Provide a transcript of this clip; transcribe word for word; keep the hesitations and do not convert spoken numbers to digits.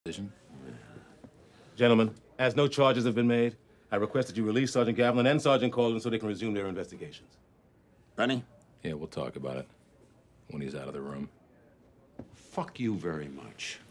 decision. Gentlemen, as no charges have been made, I request that you release Sergeant Gavilan and Sergeant Colden so they can resume their investigations. Benny? Yeah, we'll talk about it when he's out of the room. Fuck you very much.